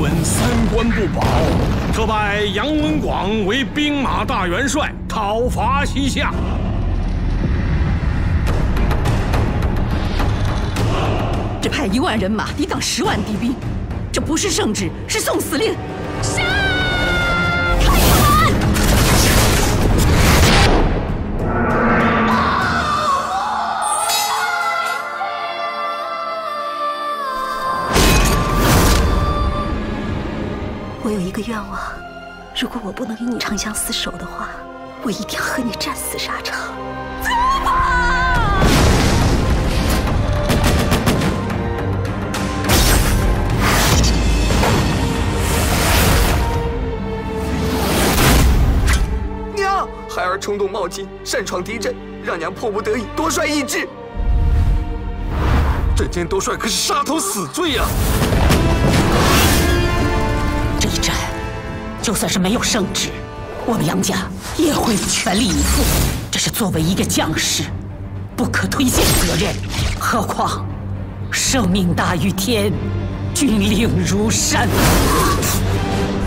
闻三关不保，特拜杨文广为兵马大元帅，讨伐西夏。 只派1万人马抵挡10万敌兵，这不是圣旨，是送死令。杀！开门！ 我有一个愿望，如果我不能与你长相厮守的话，我一定要和你战死沙场。 走吧！ 娘，孩儿冲动冒进，擅闯敌阵，让娘迫不得已多率意志。镇奸多帅可是杀头死罪呀！ 这一战，就算是没有圣旨，我们杨家也会全力以赴。这是作为一个将士，不可推卸的责任。何况，生命大于天，军令如山。